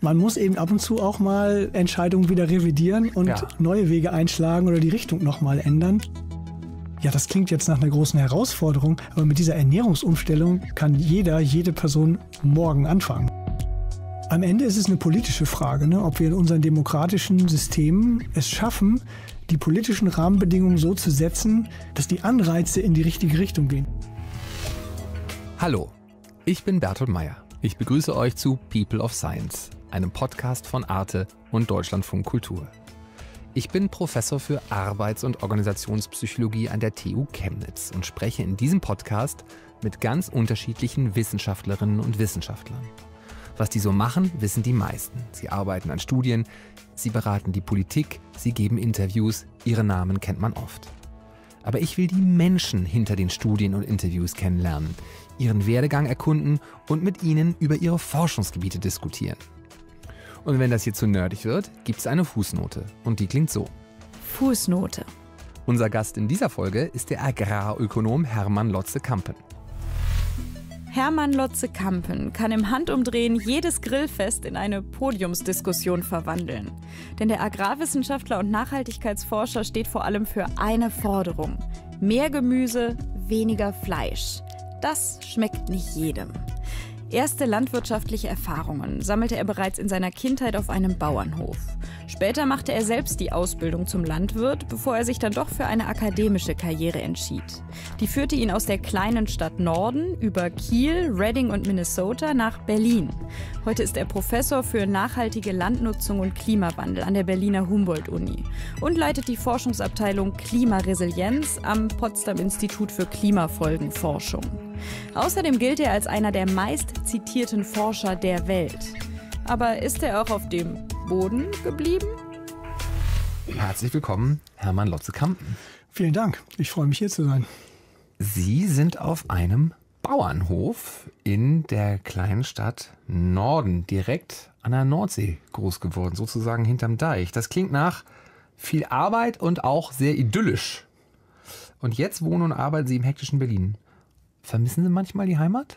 Man muss eben ab und zu auch mal Entscheidungen wieder revidieren und neue Wege einschlagen oder die Richtung nochmal ändern. Ja, das klingt jetzt nach einer großen Herausforderung, aber mit dieser Ernährungsumstellung kann jede Person morgen anfangen. Am Ende ist es eine politische Frage, ne, ob wir in unseren demokratischen Systemen es schaffen, die politischen Rahmenbedingungen so zu setzen, dass die Anreize in die richtige Richtung gehen. Hallo, ich bin Bertolt Meyer. Ich begrüße euch zu People of Science, einem Podcast von Arte und Deutschlandfunk Kultur. Ich bin Professor für Arbeits- und Organisationspsychologie an der TU Chemnitz und spreche in diesem Podcast mit ganz unterschiedlichen Wissenschaftlerinnen und Wissenschaftlern. Was die so machen, wissen die meisten. Sie arbeiten an Studien, sie beraten die Politik, sie geben Interviews, ihre Namen kennt man oft. Aber ich will die Menschen hinter den Studien und Interviews kennenlernen, ihren Werdegang erkunden und mit ihnen über ihre Forschungsgebiete diskutieren. Und wenn das hier zu nerdig wird, gibt es eine Fußnote. Und die klingt so. Fußnote. Unser Gast in dieser Folge ist der Agrarökonom Hermann Lotze-Kampen. Hermann Lotze-Kampen kann im Handumdrehen jedes Grillfest in eine Podiumsdiskussion verwandeln. Denn der Agrarwissenschaftler und Nachhaltigkeitsforscher steht vor allem für eine Forderung: mehr Gemüse, weniger Fleisch. Das schmeckt nicht jedem. Erste landwirtschaftliche Erfahrungen sammelte er bereits in seiner Kindheit auf einem Bauernhof. Später machte er selbst die Ausbildung zum Landwirt, bevor er sich dann doch für eine akademische Karriere entschied. Die führte ihn aus der kleinen Stadt Norden über Kiel, Reading und Minnesota nach Berlin. Heute ist er Professor für nachhaltige Landnutzung und Klimawandel an der Berliner Humboldt-Uni und leitet die Forschungsabteilung Klimaresilienz am Potsdam Institut für Klimafolgenforschung. Außerdem gilt er als einer der meist zitierten Forscher der Welt. Aber ist er auch auf dem Boden geblieben? Herzlich willkommen, Hermann Lotze-Kampen. Vielen Dank, ich freue mich hier zu sein. Sie sind auf einem Bauernhof in der kleinen Stadt Norden, direkt an der Nordsee groß geworden, sozusagen hinterm Deich. Das klingt nach viel Arbeit und auch sehr idyllisch. Und jetzt wohnen und arbeiten Sie im hektischen Berlin. Vermissen Sie manchmal die Heimat?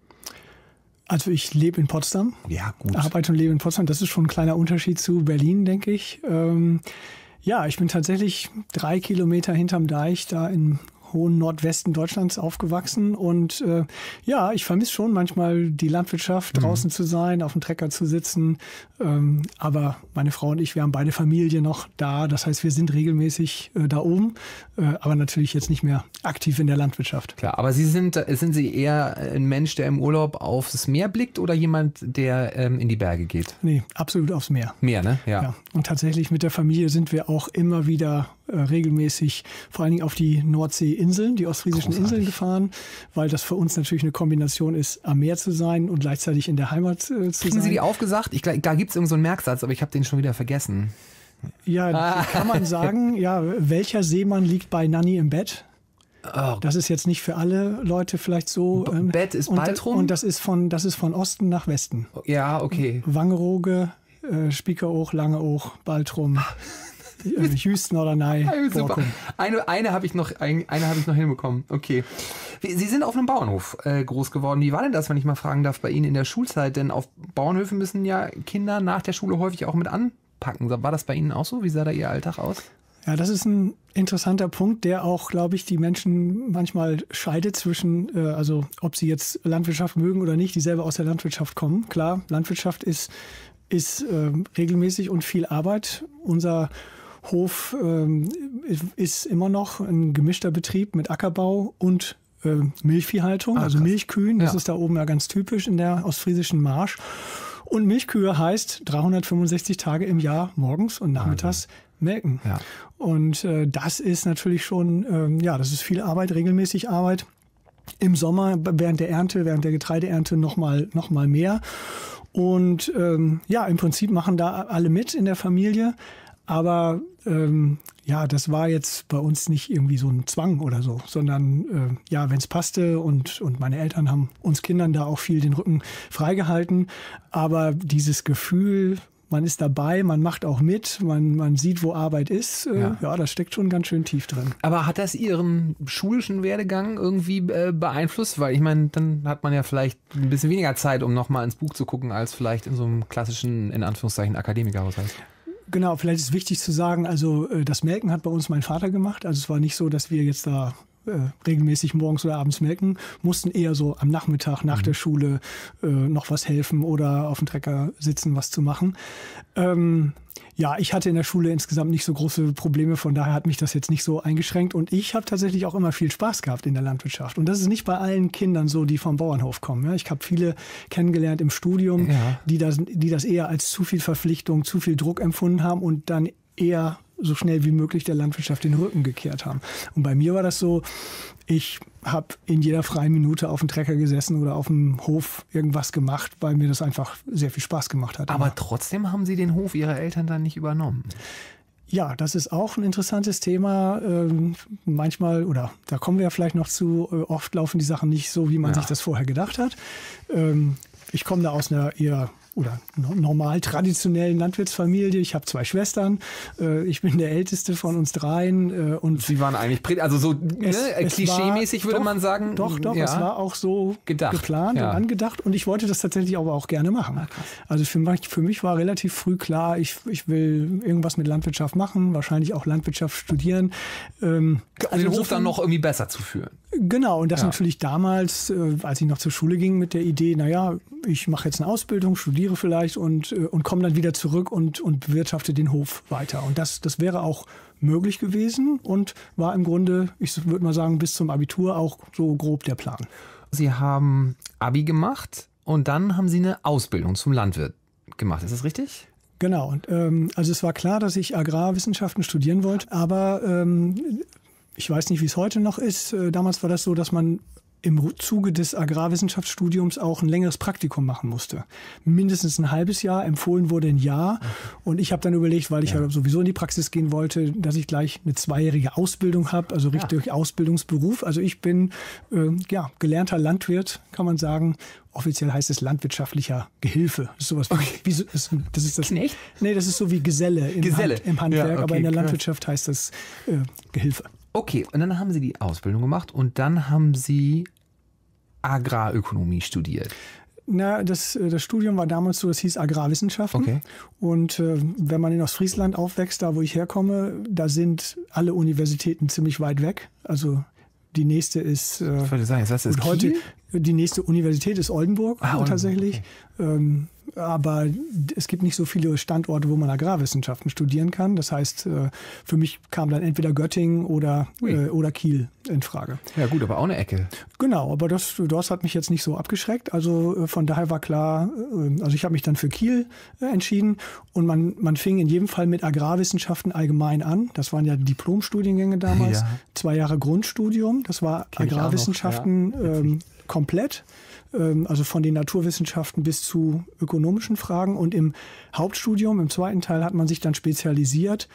Also ich lebe in Potsdam, ja, gut. Arbeite und lebe in Potsdam. Das ist schon ein kleiner Unterschied zu Berlin, denke ich. Ja, ich bin tatsächlich 3 Kilometer hinterm Deich da im hohen Nordwesten Deutschlands aufgewachsen und ja, ich vermisse schon manchmal die Landwirtschaft, draußen zu sein, auf dem Trecker zu sitzen, aber meine Frau und ich, wir haben beide Familie noch da, das heißt, wir sind regelmäßig da oben, aber natürlich jetzt nicht mehr aktiv in der Landwirtschaft. Klar, aber sind Sie eher ein Mensch, der im Urlaub aufs Meer blickt oder jemand, der in die Berge geht? Nee, absolut aufs Meer. Meer, ne? Ja. Und tatsächlich mit der Familie sind wir auch immer wieder regelmäßig vor allen Dingen auf die Nordseeinseln, die ostfriesischen Inseln gefahren, weil das für uns natürlich eine Kombination ist, am Meer zu sein und gleichzeitig in der Heimat zu sein. Kriegen Sie die aufgesagt? Da gibt es irgend so einen Merksatz, aber ich habe den schon wieder vergessen. Ja, kann man sagen, ja, welcher Seemann liegt bei Nanny im Bett? Oh. Das ist jetzt nicht für alle Leute vielleicht so. Bett ist Baltrum? Und das ist von Osten nach Westen. Ja, okay. Wangerooge, Spiekeroog, Langeoog, Baltrum. Houston oder Nei. Super. Eine habe ich noch hinbekommen. Okay. Sie sind auf einem Bauernhof groß geworden. Wie war denn das, wenn ich mal fragen darf, bei Ihnen in der Schulzeit? Denn auf Bauernhöfen müssen ja Kinder nach der Schule häufig auch mit anpacken. War das bei Ihnen auch so? Wie sah da Ihr Alltag aus? Ja, das ist ein interessanter Punkt, der auch, glaube ich, die Menschen manchmal scheidet zwischen, also ob sie jetzt Landwirtschaft mögen oder nicht, die selber aus der Landwirtschaft kommen. Klar, Landwirtschaft ist regelmäßig und viel Arbeit. Unser Hof ist immer noch ein gemischter Betrieb mit Ackerbau und Milchviehhaltung, also Milchkühen. Das ist da oben ja ganz typisch in der ostfriesischen Marsch. Und Milchkühe heißt 365 Tage im Jahr morgens und nachmittags melken. Ja. Und das ist natürlich schon, das ist viel Arbeit, regelmäßig Arbeit. Im Sommer während der Ernte, während der Getreideernte noch mal mehr. Und im Prinzip machen da alle mit in der Familie. Aber das war jetzt bei uns nicht irgendwie so ein Zwang oder so, sondern wenn es passte und meine Eltern haben uns Kindern da auch viel den Rücken freigehalten. Aber dieses Gefühl, man ist dabei, man macht auch mit, man sieht, wo Arbeit ist. Ja, das steckt schon ganz schön tief drin. Aber hat das Ihren schulischen Werdegang irgendwie beeinflusst? Weil ich meine, dann hat man ja vielleicht ein bisschen weniger Zeit, um nochmal ins Buch zu gucken, als vielleicht in so einem klassischen, in Anführungszeichen, Akademikerhaushalt. Genau, vielleicht ist wichtig zu sagen, also das Melken hat bei uns mein Vater gemacht. Also es war nicht so, dass wir jetzt da regelmäßig morgens oder abends melken, mussten eher so am Nachmittag nach der Schule noch was helfen oder auf dem Trecker sitzen, was zu machen. Ja, ich hatte in der Schule insgesamt nicht so große Probleme, von daher hat mich das jetzt nicht so eingeschränkt und ich habe tatsächlich auch immer viel Spaß gehabt in der Landwirtschaft und das ist nicht bei allen Kindern so, die vom Bauernhof kommen. Ja, ich habe viele kennengelernt im Studium, die das eher als zu viel Verpflichtung, zu viel Druck empfunden haben und dann eher so schnell wie möglich der Landwirtschaft den Rücken gekehrt haben. Und bei mir war das so, ich habe in jeder freien Minute auf dem Trecker gesessen oder auf dem Hof irgendwas gemacht, weil mir das einfach sehr viel Spaß gemacht hat. Aber trotzdem haben Sie den Hof Ihrer Eltern dann nicht übernommen? Ja, das ist auch ein interessantes Thema. Manchmal, oder da kommen wir ja vielleicht noch zu, oft laufen die Sachen nicht so, wie man sich das vorher gedacht hat. Ich komme da aus einer eher normal traditionellen Landwirtsfamilie. Ich habe 2 Schwestern. Ich bin der älteste von uns dreien. Und Sie waren eigentlich, also so klischeemäßig würde man sagen. Doch, es war auch so geplant und angedacht. Und ich wollte das tatsächlich aber auch gerne machen. Also für mich war relativ früh klar, ich will irgendwas mit Landwirtschaft machen, wahrscheinlich auch Landwirtschaft studieren. Den Hof dann noch irgendwie besser zu führen. Genau, und das natürlich damals, als ich noch zur Schule ging, mit der Idee, naja, ich mache jetzt eine Ausbildung, studiere vielleicht und komme dann wieder zurück und bewirtschafte den Hof weiter. Und das wäre auch möglich gewesen und war im Grunde, ich würde mal sagen, bis zum Abitur auch so grob der Plan. Sie haben Abi gemacht und dann haben Sie eine Ausbildung zum Landwirt gemacht. Ist das richtig? Genau. Und, also es war klar, dass ich Agrarwissenschaften studieren wollte, aber ich weiß nicht, wie es heute noch ist. Damals war das so, dass man im Zuge des Agrarwissenschaftsstudiums auch ein längeres Praktikum machen musste. Mindestens ein halbes Jahr, empfohlen wurde ein Jahr. Und ich habe dann überlegt, weil ich ja sowieso in die Praxis gehen wollte, dass ich gleich eine 2-jährige Ausbildung habe, also richtig Ausbildungsberuf. Also ich bin gelernter Landwirt, kann man sagen. Offiziell heißt es landwirtschaftlicher Gehilfe. Das ist sowas wie das ist das Knecht? Nee, das ist so wie Geselle im Handwerk, aber in der Landwirtschaft heißt das Gehilfe. Okay, und dann haben Sie die Ausbildung gemacht und dann haben Sie Agrarökonomie studiert. Na, das Studium war damals so, das hieß Agrarwissenschaften. Okay. Und wenn man in Ostfriesland aufwächst, da wo ich herkomme, da sind alle Universitäten ziemlich weit weg. Also die nächste ist ich wollte sagen, das ist heute Kiel? Die nächste Universität ist Oldenburg tatsächlich. Okay. Aber es gibt nicht so viele Standorte, wo man Agrarwissenschaften studieren kann. Das heißt, für mich kam dann entweder Göttingen oder Kiel in Frage. Ja gut, aber auch eine Ecke. Genau, aber das hat mich jetzt nicht so abgeschreckt. Also von daher war klar, also ich habe mich dann für Kiel entschieden und man fing in jedem Fall mit Agrarwissenschaften allgemein an. Das waren ja Diplomstudiengänge damals. Ja. 2 Jahre Grundstudium, das war Agrarwissenschaften komplett. Also von den Naturwissenschaften bis zu ökonomischen Fragen. Und im Hauptstudium, im 2. Teil, hat man sich dann spezialisiert.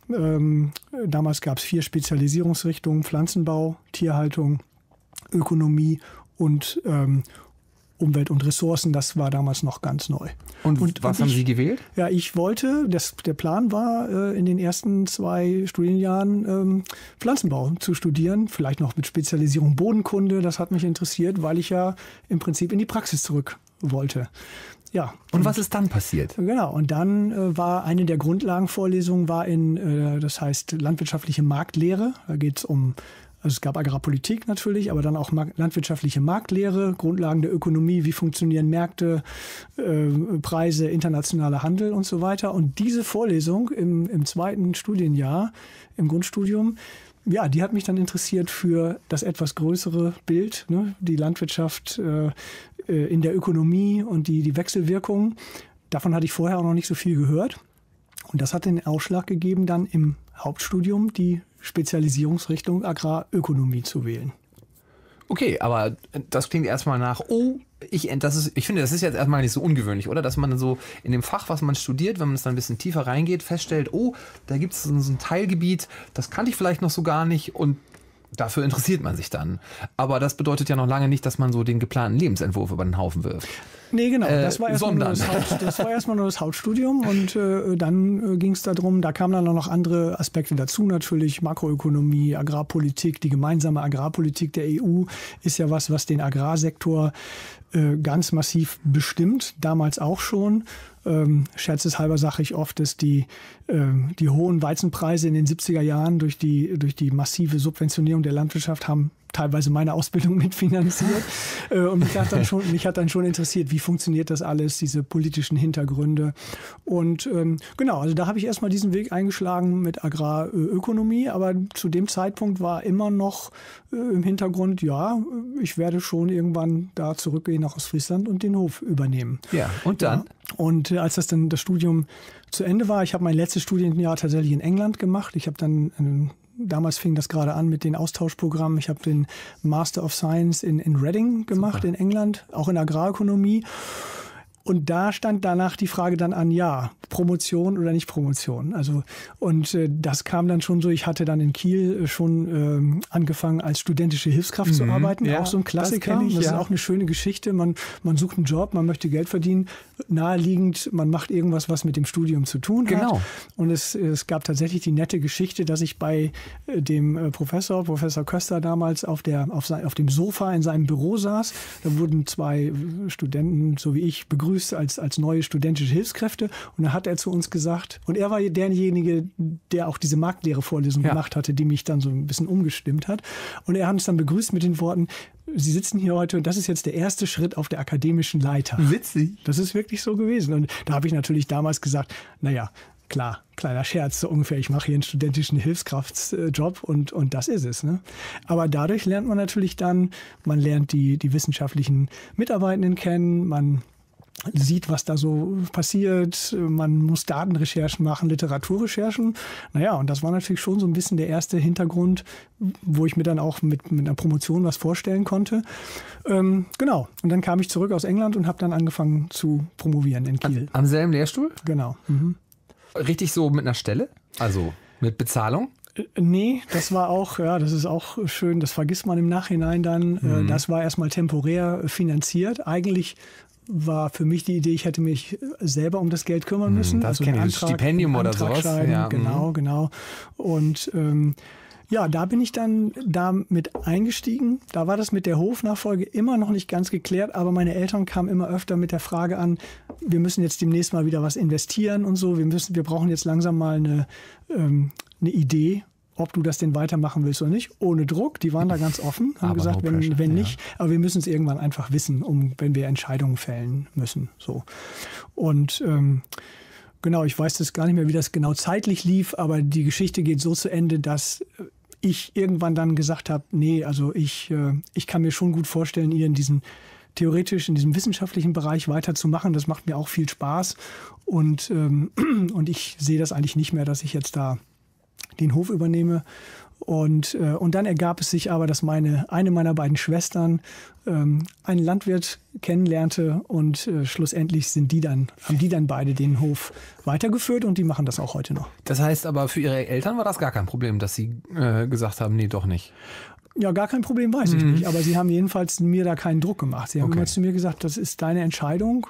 Damals gab es 4 Spezialisierungsrichtungen: Pflanzenbau, Tierhaltung, Ökonomie und Umwelt und Ressourcen. Das war damals noch ganz neu. Und was haben Sie gewählt? Ja, ich wollte, der Plan war, in den ersten 2 Studienjahren Pflanzenbau zu studieren. Vielleicht noch mit Spezialisierung Bodenkunde. Das hat mich interessiert, weil ich ja im Prinzip in die Praxis zurück wollte. Ja. Und was ist dann passiert? Genau. Und dann war eine der Grundlagenvorlesungen das heißt landwirtschaftliche Marktlehre. Da geht es also es gab Agrarpolitik natürlich, aber dann auch landwirtschaftliche Marktlehre, Grundlagen der Ökonomie, wie funktionieren Märkte, Preise, internationaler Handel und so weiter. Und diese Vorlesung im 2. Studienjahr, im Grundstudium, ja, die hat mich dann interessiert für das etwas größere Bild, ne? Die Landwirtschaft in der Ökonomie und die Wechselwirkungen. Davon hatte ich vorher auch noch nicht so viel gehört. Und das hat den Ausschlag gegeben, dann im Hauptstudium die Spezialisierungsrichtung Agrarökonomie zu wählen. Okay, aber das klingt erstmal nach, ich finde, das ist jetzt erstmal nicht so ungewöhnlich, oder? Dass man dann so in dem Fach, was man studiert, wenn man es dann ein bisschen tiefer reingeht, feststellt, da gibt es so ein Teilgebiet, das kannte ich vielleicht noch so gar nicht und dafür interessiert man sich dann. Aber das bedeutet ja noch lange nicht, dass man so den geplanten Lebensentwurf über den Haufen wirft. Nee, genau. Das war erstmal nur das Hauptstudium und dann ging es darum, da kamen dann auch noch andere Aspekte dazu, natürlich Makroökonomie, Agrarpolitik, die gemeinsame Agrarpolitik der EU ist ja was den Agrarsektor ganz massiv bestimmt, damals auch schon. Scherzeshalber sage ich oft, dass die hohen Weizenpreise in den 70er Jahren durch die massive Subventionierung der Landwirtschaft haben teilweise meine Ausbildung mitfinanziert. Und mich hat dann schon interessiert, wie funktioniert das alles, diese politischen Hintergründe. Und genau, also da habe ich erstmal diesen Weg eingeschlagen mit Agrarökonomie, aber zu dem Zeitpunkt war immer noch im Hintergrund, ja, ich werde schon irgendwann da zurückgehen nach Ostfriesland und den Hof übernehmen. Ja, und dann? Ja. Und als das Studium zu Ende war, ich habe mein letztes Studienjahr tatsächlich in England gemacht. Ich habe dann damals fing das gerade an mit den Austauschprogrammen. Ich habe den Master of Science in Reading gemacht. Super. In England, auch in Agrarökonomie. Und da stand danach die Frage dann an, ja, Promotion oder nicht Promotion. Also, und das kam dann schon so, ich hatte dann in Kiel schon angefangen, als studentische Hilfskraft zu arbeiten. Ja, auch so ein Klassiker. Das ist auch eine schöne Geschichte. Man sucht einen Job, man möchte Geld verdienen. Naheliegend, man macht irgendwas, was mit dem Studium zu tun hat. Genau. Und es gab tatsächlich die nette Geschichte, dass ich bei dem Professor Köster damals auf dem Sofa in seinem Büro saß. Da wurden 2 Studenten, so wie ich, begrüßt als neue studentische Hilfskräfte. Und da hat er zu uns gesagt, und er war derjenige, der auch diese Marktlehre-Vorlesung gemacht hatte, die mich dann so ein bisschen umgestimmt hat. Und er hat uns dann begrüßt mit den Worten, Sie sitzen hier heute und das ist jetzt der erste Schritt auf der akademischen Leiter. Witzig. Das ist wirklich so gewesen. Und da habe ich natürlich damals gesagt, naja, klar, kleiner Scherz, so ungefähr, ich mache hier einen studentischen Hilfskraftsjob und das ist es. Ne? Aber dadurch lernt man natürlich dann, man lernt die wissenschaftlichen Mitarbeitenden kennen, man sieht, was da so passiert, man muss Datenrecherchen machen, Literaturrecherchen. Naja, und das war natürlich schon so ein bisschen der erste Hintergrund, wo ich mir dann auch mit einer Promotion was vorstellen konnte. Genau, und dann kam ich zurück aus England und habe dann angefangen zu promovieren in Kiel. Am selben Lehrstuhl? Genau. Mhm. Richtig so mit einer Stelle? Also mit Bezahlung? Nee, das war auch, ja, das ist auch schön, das vergisst man im Nachhinein dann. Das war erstmal temporär finanziert. Eigentlich war für mich die Idee, ich hätte mich selber um das Geld kümmern müssen. Das kenne ich, ein Stipendium oder sowas. Ja, genau. Und ja, da bin ich dann damit eingestiegen. Da war das mit der Hofnachfolge immer noch nicht ganz geklärt, aber meine Eltern kamen immer öfter mit der Frage an, wir müssen jetzt demnächst mal wieder was investieren und so. Wir brauchen jetzt langsam mal eine Idee, ob du das denn weitermachen willst oder nicht, ohne Druck. Die waren da ganz offen, haben aber gesagt, wenn nicht, aber wir müssen es irgendwann einfach wissen, wenn wir Entscheidungen fällen müssen. So. Und genau, ich weiß das gar nicht mehr, wie das genau zeitlich lief, aber die Geschichte geht so zu Ende, dass ich irgendwann dann gesagt habe, nee, also ich kann mir schon gut vorstellen, ihr in diesem wissenschaftlichen Bereich weiterzumachen. Das macht mir auch viel Spaß und ich sehe das eigentlich nicht mehr, dass ich jetzt da den Hof übernehme. Und dann ergab es sich aber, dass eine meiner beiden Schwestern einen Landwirt kennenlernte und schlussendlich haben die dann beide den Hof weitergeführt und die machen das auch heute noch. Das heißt aber, für Ihre Eltern war das gar kein Problem, dass Sie gesagt haben, nee, doch nicht. Ja, gar kein Problem, weiß ich nicht. Aber sie haben jedenfalls mir da keinen Druck gemacht. Sie haben immer zu mir gesagt, das ist deine Entscheidung.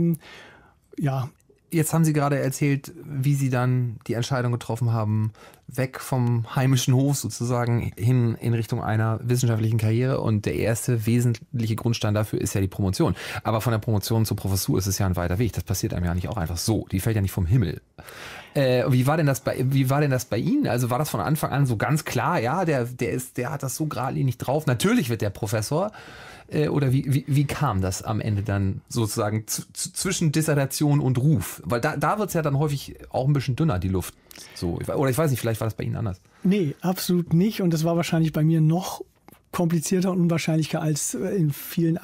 Ja. Jetzt haben Sie gerade erzählt, wie Sie dann die Entscheidung getroffen haben, weg vom heimischen Hof sozusagen hin in Richtung einer wissenschaftlichen Karriere. Und der erste wesentliche Grundstein dafür ist ja die Promotion. Aber von der Promotion zur Professur ist es ja ein weiter Weg. Das passiert einem ja nicht auch einfach so. Die fällt ja nicht vom Himmel. Wie war denn das bei Ihnen? Also war das von Anfang an so ganz klar, ja, der hat das so geradlinig drauf. Natürlich wird der Professor. Oder wie kam das am Ende dann sozusagen zwischen Dissertation und Ruf? Weil da wird es ja dann häufig auch ein bisschen dünner, die Luft. So, oder ich weiß nicht, vielleicht war das bei Ihnen anders. Nee, absolut nicht. Und das war wahrscheinlich bei mir noch komplizierter und unwahrscheinlicher als für viele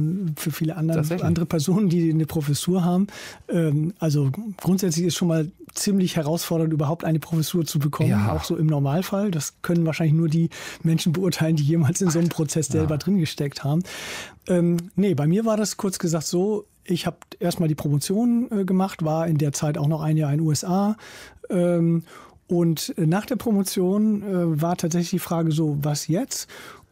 andere Personen, die eine Professur haben. Also grundsätzlich ist schon mal ziemlich herausfordernd, überhaupt eine Professur zu bekommen, auch so im Normalfall. Das können wahrscheinlich nur die Menschen beurteilen, die jemals in so einem Prozess selber drin gesteckt haben. Nee, bei mir war das kurz gesagt so, ich habe erstmal die Promotion gemacht, war in der Zeit auch noch ein Jahr in den USA. Und nach der Promotion war tatsächlich die Frage so, was jetzt?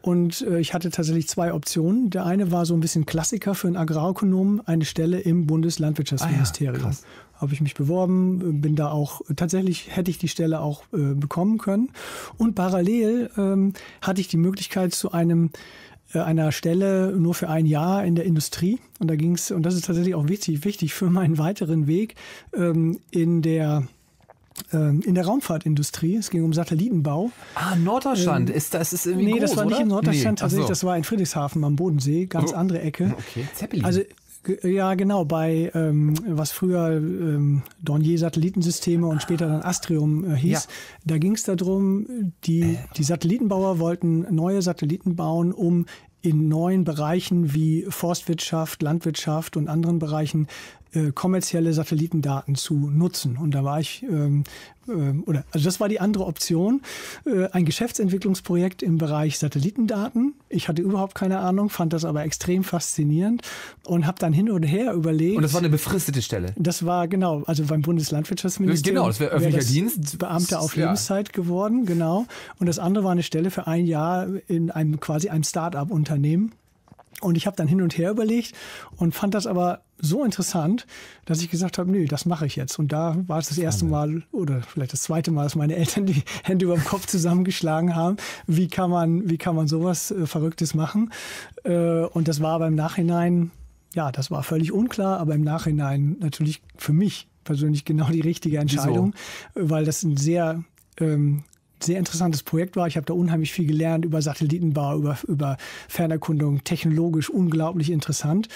Und ich hatte tatsächlich 2 Optionen. Der eine war so ein bisschen Klassiker für einen Agrarökonomen, eine Stelle im Bundeslandwirtschaftsministerium. Krass. Habe ich mich beworben, bin da auch, tatsächlich hätte ich die Stelle auch bekommen können. Und parallel hatte ich die Möglichkeit zu einer Stelle nur für ein Jahr in der Industrie. Und da ging es, und das ist tatsächlich auch wichtig für meinen weiteren Weg, in der Raumfahrtindustrie. Es ging um Satellitenbau. Norddeutschland. Das ist irgendwie groß, das war nicht oder? in Norddeutschland, tatsächlich, so. das war in Friedrichshafen am Bodensee, ganz andere Ecke. Okay, Zeppelin. Also ja, genau, bei was früher Dornier Satellitensysteme und später dann Astrium hieß. Ja. Da ging es darum, die Satellitenbauer wollten neue Satelliten bauen, um in neuen Bereichen wie Forstwirtschaft, Landwirtschaft und anderen Bereichen kommerzielle Satellitendaten zu nutzen. Und da war ich, also das war die andere Option, ein Geschäftsentwicklungsprojekt im Bereich Satellitendaten. Ich hatte überhaupt keine Ahnung, fand das aber extrem faszinierend und habe dann hin und her überlegt. Und das war eine befristete Stelle? Das war genau, also beim Bundeslandwirtschaftsministerium. Genau, das wäre öffentlicher Dienst. Beamter auf Lebenszeit geworden, genau. Und das andere war eine Stelle für ein Jahr in einem Start-up-Unternehmen. Und ich habe dann hin und her überlegt und fand das aber so interessant, dass ich gesagt habe, nö, das mache ich jetzt. Und da war es das erste Mal oder vielleicht das zweite Mal, dass meine Eltern die Hände über dem Kopf zusammengeschlagen haben. Wie kann man sowas Verrücktes machen? Und das war aber im Nachhinein, ja, das war völlig unklar, aber im Nachhinein natürlich für mich persönlich genau die richtige Entscheidung, weil das ein sehr interessantes Projekt war. Ich habe da unheimlich viel gelernt über Satellitenbau, über Fernerkundung, technologisch unglaublich interessant.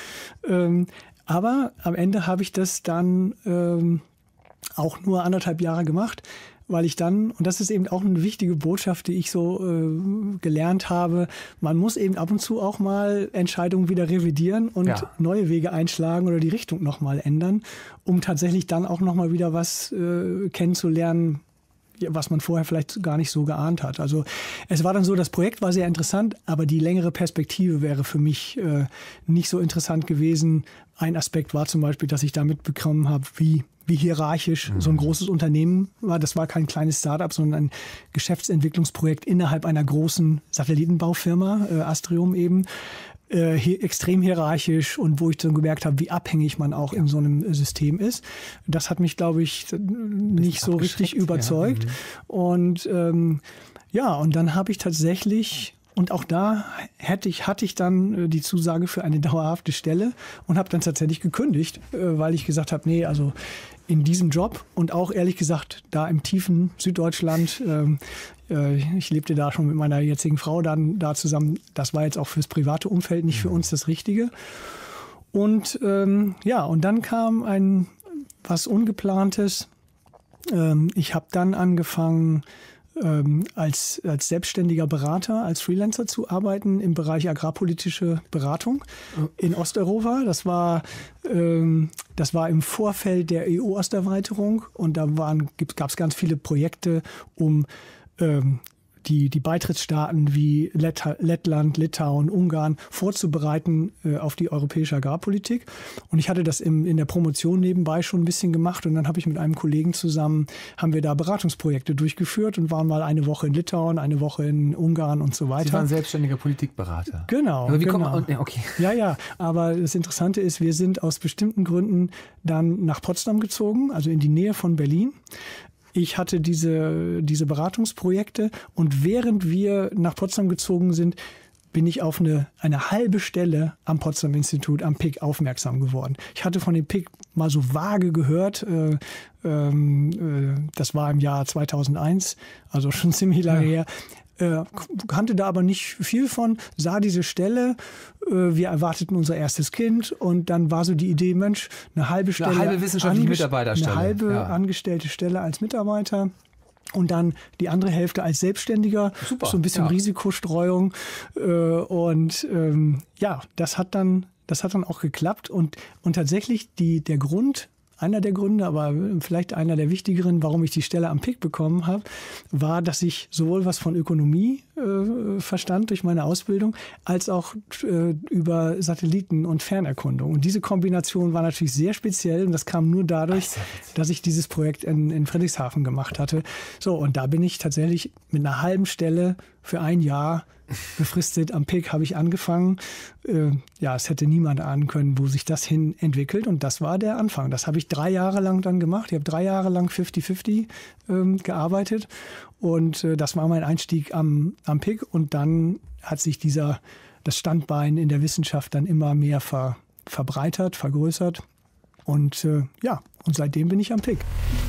Aber am Ende habe ich das dann auch nur 1,5 Jahre gemacht, weil ich dann, und das ist eben auch eine wichtige Botschaft, die ich so gelernt habe, man muss eben ab und zu auch mal Entscheidungen wieder revidieren und neue Wege einschlagen oder die Richtung nochmal ändern, um tatsächlich dann auch nochmal wieder was kennenzulernen, was man vorher vielleicht gar nicht so geahnt hat. Also es war dann so, das Projekt war sehr interessant, aber die längere Perspektive wäre für mich nicht so interessant gewesen. Ein Aspekt war zum Beispiel, dass ich da mitbekommen habe, wie hierarchisch so ein großes Unternehmen war. Das war kein kleines Start-up, sondern ein Geschäftsentwicklungsprojekt innerhalb einer großen Satellitenbaufirma, Astrium eben. Extrem hierarchisch und wo ich dann gemerkt habe, wie abhängig man auch in so einem System ist. Das hat mich, glaube ich, nicht so richtig überzeugt. Ja. Und und dann habe ich tatsächlich, und auch da hatte ich dann die Zusage für eine dauerhafte Stelle und habe dann tatsächlich gekündigt, weil ich gesagt habe, nee, also in diesem Job und auch ehrlich gesagt da im tiefen Süddeutschland, ich lebte da schon mit meiner jetzigen Frau dann da zusammen, das war jetzt auch fürs private Umfeld nicht für uns das Richtige. Und und dann kam was Ungeplantes. Ich habe dann angefangen, als selbstständiger Berater, als Freelancer zu arbeiten im Bereich agrarpolitische Beratung in Osteuropa. Das war im Vorfeld der EU-Osterweiterung und da gab es ganz viele Projekte, um die Beitrittsstaaten wie Lettland, Litauen, Ungarn vorzubereiten auf die europäische Agrarpolitik. Und ich hatte das in der Promotion nebenbei schon ein bisschen gemacht. Und dann habe ich mit einem Kollegen zusammen, haben wir da Beratungsprojekte durchgeführt und waren mal eine Woche in Litauen, eine Woche in Ungarn und so weiter. Sie waren selbstständiger Politikberater. Genau. Aber wie genau. kommt man, okay. Ja. Aber das Interessante ist, wir sind aus bestimmten Gründen dann nach Potsdam gezogen, also in die Nähe von Berlin. Ich hatte diese Beratungsprojekte und während wir nach Potsdam gezogen sind, bin ich auf eine halbe Stelle am Potsdam-Institut, am PIC, aufmerksam geworden. Ich hatte von dem PIC mal so vage gehört, das war im Jahr 2001, also schon ziemlich lange her. Kannte da aber nicht viel von, sah diese Stelle, wir erwarteten unser erstes Kind und dann war so die Idee, Mensch, eine halbe wissenschaftliche Mitarbeiterstelle. Eine halbe angestellte Stelle als Mitarbeiter und dann die andere Hälfte als Selbstständiger. Super, so ein bisschen Risikostreuung das hat dann auch geklappt und tatsächlich einer der Gründe, aber vielleicht einer der wichtigeren, warum ich die Stelle am PIC bekommen habe, war, dass ich sowohl was von Ökonomie verstand durch meine Ausbildung, als auch über Satelliten und Fernerkundung. Und diese Kombination war natürlich sehr speziell und das kam nur dadurch, dass ich dieses Projekt in Friedrichshafen gemacht hatte. So, und da bin ich tatsächlich mit einer halben Stelle für ein Jahr befristet. Am PIC habe ich angefangen. Es hätte niemand ahnen können, wo sich das hin entwickelt. Und das war der Anfang. Das habe ich 3 Jahre lang dann gemacht. Ich habe 3 Jahre lang 50-50 gearbeitet. Und das war mein Einstieg am PIC. Und dann hat sich das Standbein in der Wissenschaft dann immer mehr verbreitert, vergrößert. Und und seitdem bin ich am PIC.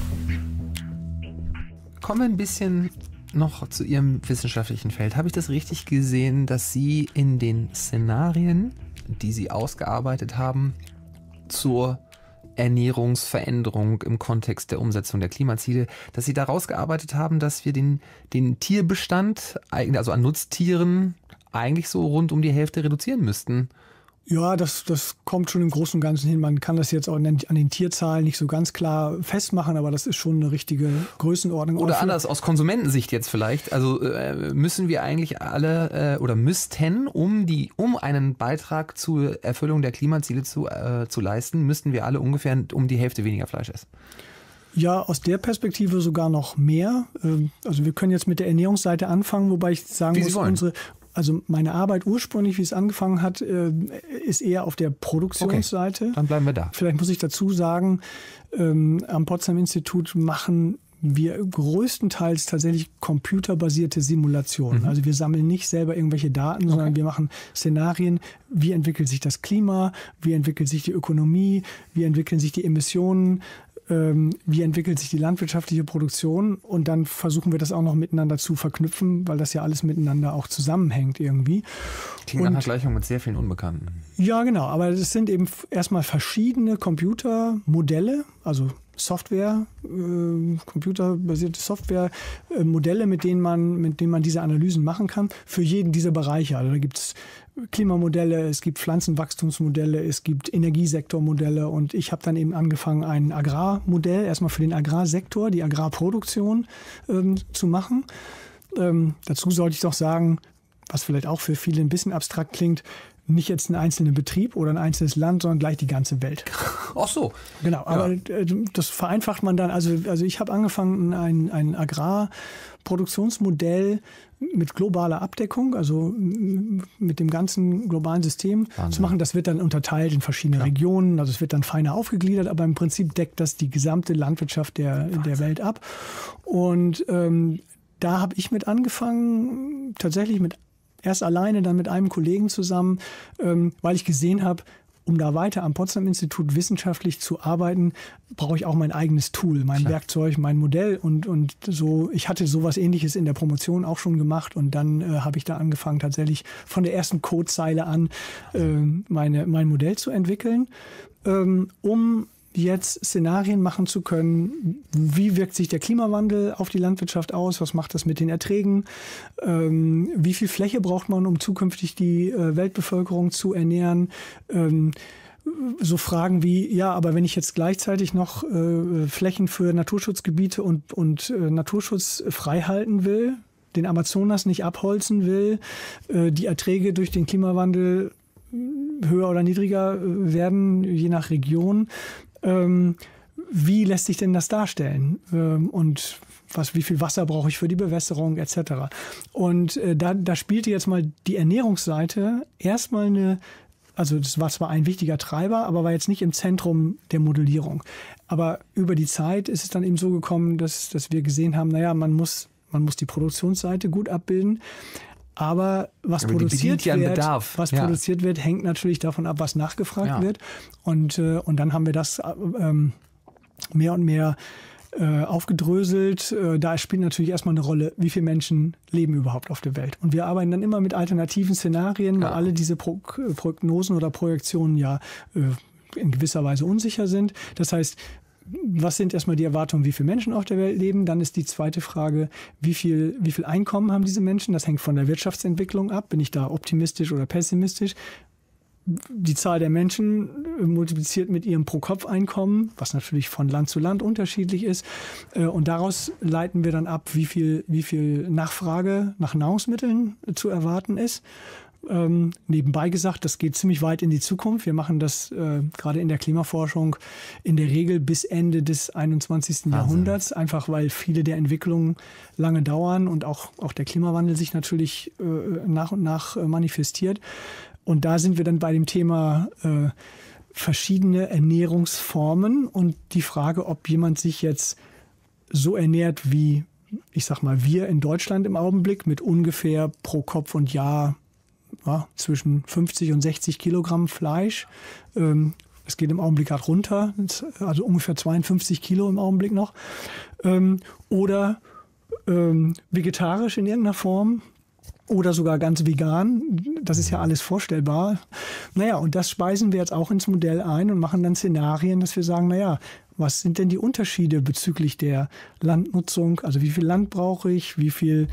Kommen wir ein bisschen noch zu Ihrem wissenschaftlichen Feld. Habe ich das richtig gesehen, dass Sie in den Szenarien, die Sie ausgearbeitet haben, zur Ernährungsveränderung im Kontext der Umsetzung der Klimaziele, dass Sie daraus gearbeitet haben, dass wir den Tierbestand, also an Nutztieren, eigentlich so rund um die Hälfte reduzieren müssten? Ja, das kommt schon im Großen und Ganzen hin. Man kann das jetzt auch an den Tierzahlen nicht so ganz klar festmachen, aber das ist schon eine richtige Größenordnung. Oder anders, aus Konsumentensicht jetzt vielleicht. Also müssen wir eigentlich alle oder müssten, um einen Beitrag zur Erfüllung der Klimaziele zu leisten, müssten wir alle ungefähr um die Hälfte weniger Fleisch essen? Ja, aus der Perspektive sogar noch mehr. Also wir können jetzt mit der Ernährungsseite anfangen, wobei ich sagen muss, meine Arbeit ursprünglich, wie es angefangen hat, ist eher auf der Produktionsseite. Okay, dann bleiben wir da. Vielleicht muss ich dazu sagen, am Potsdam-Institut machen wir größtenteils tatsächlich computerbasierte Simulationen. Also wir sammeln nicht selber irgendwelche Daten, sondern wir machen Szenarien, wie entwickelt sich das Klima, wie entwickelt sich die Ökonomie, wie entwickeln sich die Emissionen, wie entwickelt sich die landwirtschaftliche Produktion, und dann versuchen wir das auch noch miteinander zu verknüpfen, weil das ja alles miteinander auch zusammenhängt irgendwie. Klingt nach einer Gleichung mit sehr vielen Unbekannten. Ja, genau, aber es sind eben erstmal verschiedene Computermodelle, also Software, computerbasierte Softwaremodelle, mit denen man diese Analysen machen kann, für jeden dieser Bereiche. Also da gibt es Klimamodelle, es gibt Pflanzenwachstumsmodelle, es gibt Energiesektormodelle, und ich habe dann eben angefangen, ein Agrarmodell erstmal für den Agrarsektor, die Agrarproduktion zu machen. Dazu sollte ich doch sagen, was vielleicht auch für viele ein bisschen abstrakt klingt, nicht jetzt einen einzelnen Betrieb oder ein einzelnes Land, sondern gleich die ganze Welt. Ach so. Genau, aber das vereinfacht man dann. Also ich habe angefangen, ein Agrarproduktionsmodell mit globaler Abdeckung, also mit dem ganzen globalen System zu machen. Das wird dann unterteilt in verschiedene Regionen, also es wird dann feiner aufgegliedert, aber im Prinzip deckt das die gesamte Landwirtschaft der Welt ab. Und da habe ich mit angefangen, tatsächlich erst alleine, dann mit einem Kollegen zusammen, weil ich gesehen habe, um da weiter am Potsdam-Institut wissenschaftlich zu arbeiten, brauche ich auch mein eigenes Tool, mein Werkzeug, mein Modell, und so. Ich hatte sowas Ähnliches in der Promotion auch schon gemacht, und dann habe ich da angefangen, tatsächlich von der ersten Codezeile an mein Modell zu entwickeln, um jetzt Szenarien machen zu können, wie wirkt sich der Klimawandel auf die Landwirtschaft aus, was macht das mit den Erträgen, wie viel Fläche braucht man, um zukünftig die Weltbevölkerung zu ernähren, so Fragen wie, aber wenn ich jetzt gleichzeitig noch Flächen für Naturschutzgebiete und Naturschutz frei halten will, den Amazonas nicht abholzen will, die Erträge durch den Klimawandel höher oder niedriger werden, je nach Region, wie lässt sich denn das darstellen? Und wie viel Wasser brauche ich für die Bewässerung etc.? Und da spielte jetzt mal die Ernährungsseite erstmal also das war zwar ein wichtiger Treiber, aber war jetzt nicht im Zentrum der Modellierung. Aber über die Zeit ist es dann eben so gekommen, dass wir gesehen haben, man muss die Produktionsseite gut abbilden. Aber was produziert wird, hängt natürlich davon ab, was nachgefragt wird. Und dann haben wir das mehr und mehr aufgedröselt. Da spielt natürlich erstmal eine Rolle, wie viele Menschen leben überhaupt auf der Welt. Und wir arbeiten dann immer mit alternativen Szenarien, weil alle diese Prognosen oder Projektionen in gewisser Weise unsicher sind. Das heißt, was sind erstmal die Erwartungen, wie viele Menschen auf der Welt leben? Dann ist die zweite Frage, wie viel Einkommen haben diese Menschen? Das hängt von der Wirtschaftsentwicklung ab. Bin ich da optimistisch oder pessimistisch? Die Zahl der Menschen multipliziert mit ihrem Pro-Kopf-Einkommen, was natürlich von Land zu Land unterschiedlich ist. Und daraus leiten wir dann ab, wie viel Nachfrage nach Nahrungsmitteln zu erwarten ist. Nebenbei gesagt, das geht ziemlich weit in die Zukunft. Wir machen das gerade in der Klimaforschung in der Regel bis Ende des 21. Jahrhunderts, einfach weil viele der Entwicklungen lange dauern und auch der Klimawandel sich natürlich nach und nach manifestiert. Und da sind wir dann bei dem Thema verschiedene Ernährungsformen und die Frage, ob jemand sich jetzt so ernährt wie, ich sag mal, wir in Deutschland im Augenblick mit ungefähr pro Kopf und Jahr zwischen 50 und 60 Kilogramm Fleisch. Es geht im Augenblick gerade runter, also ungefähr 52 Kilo im Augenblick noch. Oder vegetarisch in irgendeiner Form oder sogar ganz vegan. Das ist ja alles vorstellbar. Naja, und das speisen wir jetzt auch ins Modell ein und machen dann Szenarien, dass wir sagen, naja, was sind denn die Unterschiede bezüglich der Landnutzung? Also wie viel Land brauche ich? Wie viel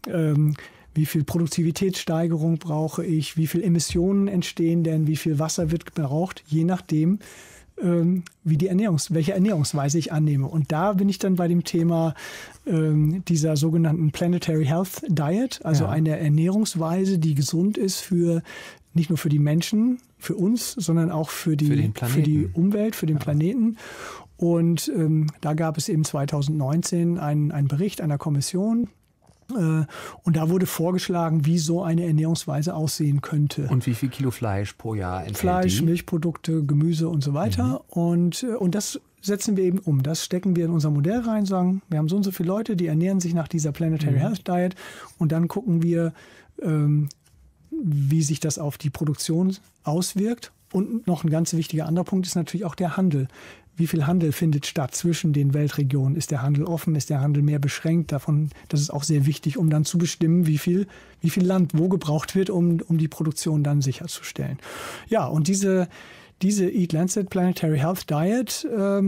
Produktivitätssteigerung brauche ich, wie viel Emissionen entstehen denn, wie viel Wasser wird gebraucht, je nachdem, welche Ernährungsweise ich annehme. Und da bin ich dann bei dem Thema dieser sogenannten Planetary Health Diet, also eine Ernährungsweise, die gesund ist nicht nur für die Menschen, für uns, sondern auch für die Umwelt, für den Planeten. Und da gab es eben 2019 einen Bericht einer Kommission. Und da wurde vorgeschlagen, wie so eine Ernährungsweise aussehen könnte. Und wie viel Kilo Fleisch pro Jahr enthält Fleisch, die? Milchprodukte, Gemüse und so weiter. Und das setzen wir eben um. Das stecken wir in unser Modell rein, sagen, wir haben so und so viele Leute, die ernähren sich nach dieser Planetary Health Diet. Und dann gucken wir, wie sich das auf die Produktion auswirkt. Und noch ein ganz wichtiger anderer Punkt ist natürlich auch der Handel. Wie viel Handel findet statt zwischen den Weltregionen? Ist der Handel offen? Ist der Handel mehr beschränkt? Das ist auch sehr wichtig, um dann zu bestimmen, wie viel Land wo gebraucht wird, um die Produktion dann sicherzustellen. Ja, und diese Eat Lancet Planetary Health Diet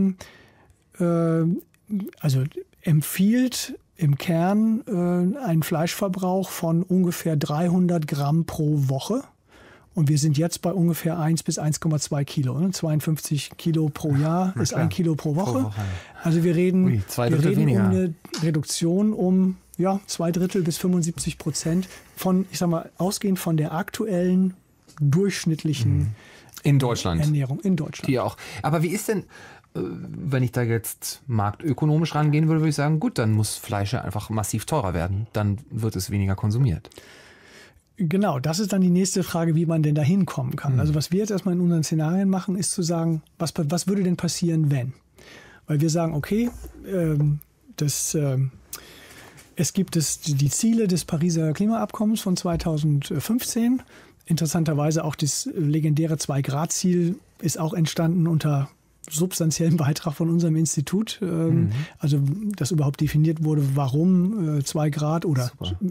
also empfiehlt im Kern einen Fleischverbrauch von ungefähr 300 Gramm pro Woche. Und wir sind jetzt bei ungefähr 1 bis 1,2 Kilo. 52 Kilo pro Jahr ist 1 Kilo pro Woche. Also wir reden um eine Reduktion um 2/3 bis 75% von, ich sag mal, ausgehend von der aktuellen durchschnittlichen Ernährung in Deutschland. Die auch. Aber wie ist denn, wenn ich da jetzt marktökonomisch rangehen würde ich sagen, gut, dann muss Fleisch ja einfach massiv teurer werden. Dann wird es weniger konsumiert. Genau, das ist dann die nächste Frage, wie man denn da hinkommen kann. Also was wir jetzt erstmal in unseren Szenarien machen, ist zu sagen, was würde denn passieren, wenn? Weil wir sagen, okay, es gibt die Ziele des Pariser Klimaabkommens von 2015. Interessanterweise auch das legendäre 2-Grad-Ziel ist auch entstanden unter substanziellen Beitrag von unserem Institut. Also dass überhaupt definiert wurde, warum 2 Grad oder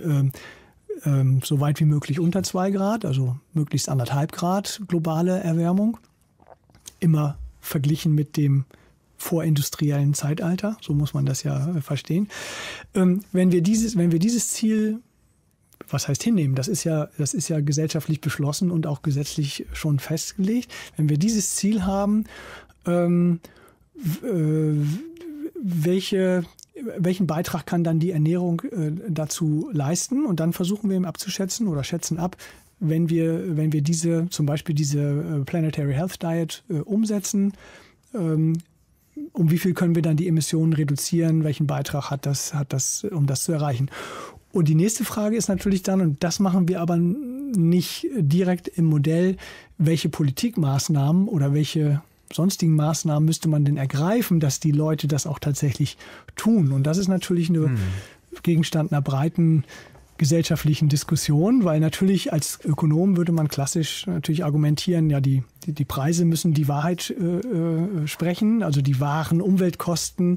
so weit wie möglich unter 2 Grad, also möglichst 1,5 Grad globale Erwärmung. Immer verglichen mit dem vorindustriellen Zeitalter, so muss man das ja verstehen. Wenn wir dieses Ziel, was heißt hinnehmen, das ist ja gesellschaftlich beschlossen und auch gesetzlich schon festgelegt. Wenn wir dieses Ziel haben, welchen Beitrag kann dann die Ernährung dazu leisten? Und dann versuchen wir eben abzuschätzen oder schätzen ab, wenn wir zum Beispiel diese Planetary Health Diet umsetzen, um wie viel können wir dann die Emissionen reduzieren? Welchen Beitrag hat das, um das zu erreichen? Und die nächste Frage ist natürlich dann, und das machen wir aber nicht direkt im Modell, welche Politikmaßnahmen oder welche sonstigen Maßnahmen müsste man denn ergreifen, dass die Leute das auch tatsächlich tun? Und das ist natürlich Gegenstand einer breiten gesellschaftlichen Diskussion, weil natürlich als Ökonom würde man klassisch natürlich argumentieren, ja, die Preise müssen die Wahrheit sprechen, also die wahren Umweltkosten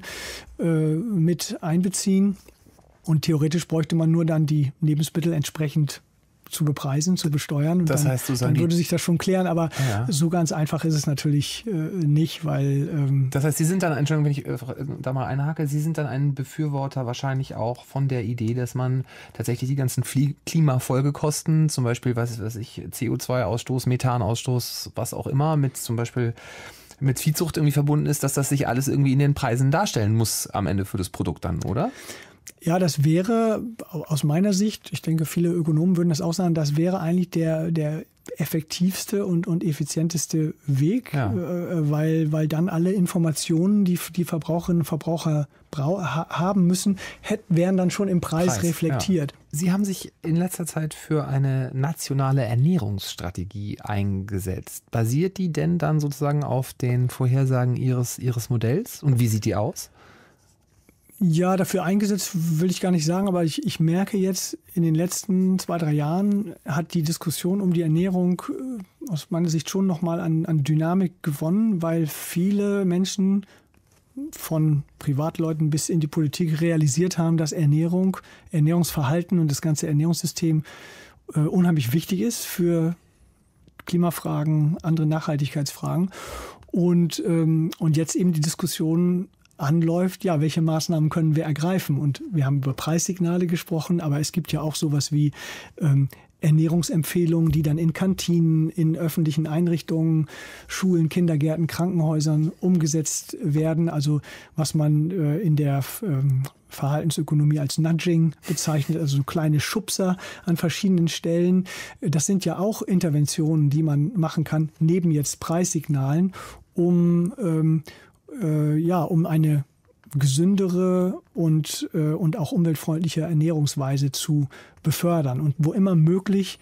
mit einbeziehen. Und theoretisch bräuchte man nur dann die Lebensmittel entsprechend zu bepreisen, zu besteuern. Und das dann, heißt, dann würde sich das schon klären, aber so ganz einfach ist es natürlich nicht, weil... das heißt, Sie sind dann, Entschuldigung, wenn ich da mal einhake, Sie sind dann ein Befürworter wahrscheinlich auch von der Idee, dass man tatsächlich die ganzen Klimafolgekosten, zum Beispiel, was weiß ich, CO2-Ausstoß, Methanausstoß, was auch immer, mit zum Beispiel mit Viehzucht irgendwie verbunden ist, dass das sich alles irgendwie in den Preisen darstellen muss am Ende für das Produkt dann, oder? Ja, das wäre aus meiner Sicht, ich denke, viele Ökonomen würden das auch sagen, das wäre eigentlich der effektivste und effizienteste Weg, weil dann alle Informationen, die Verbraucherinnen und Verbraucher haben müssen, wären dann schon im Preis reflektiert. Ja. Sie haben sich in letzter Zeit für eine nationale Ernährungsstrategie eingesetzt. Basiert die denn dann sozusagen auf den Vorhersagen Ihres Modells? Und wie sieht die aus? Ja, dafür eingesetzt will ich gar nicht sagen, aber ich merke jetzt, in den letzten 2-3 Jahren hat die Diskussion um die Ernährung aus meiner Sicht schon nochmal an Dynamik gewonnen, weil viele Menschen von Privatleuten bis in die Politik realisiert haben, dass Ernährung, Ernährungsverhalten und das ganze Ernährungssystem unheimlich wichtig ist für Klimafragen, andere Nachhaltigkeitsfragen. Und jetzt eben die Diskussion anläuft, ja, welche Maßnahmen können wir ergreifen? Und wir haben über Preissignale gesprochen, aber es gibt ja auch sowas wie Ernährungsempfehlungen, die dann in Kantinen, in öffentlichen Einrichtungen, Schulen, Kindergärten, Krankenhäusern umgesetzt werden. Also was man in der Verhaltensökonomie als Nudging bezeichnet, also so kleine Schubser an verschiedenen Stellen. Das sind ja auch Interventionen, die man machen kann, neben jetzt Preissignalen, um eine gesündere und auch umweltfreundliche Ernährungsweise zu befördern. Und wo immer möglich,